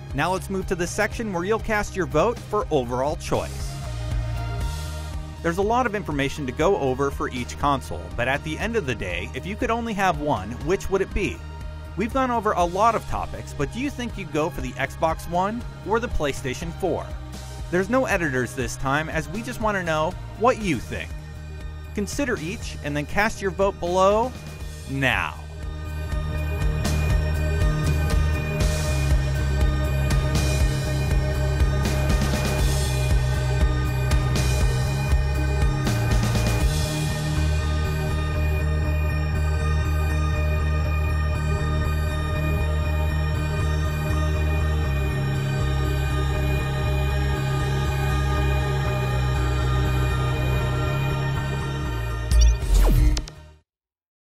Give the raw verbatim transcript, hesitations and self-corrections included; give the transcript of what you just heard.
Now let's move to the section where you'll cast your vote for overall choice. There's a lot of information to go over for each console, but at the end of the day, if you could only have one, which would it be? We've gone over a lot of topics, but do you think you'd go for the Xbox One or the PlayStation four? There's no editors this time, as we just want to know what you think. Consider each and then cast your vote below now.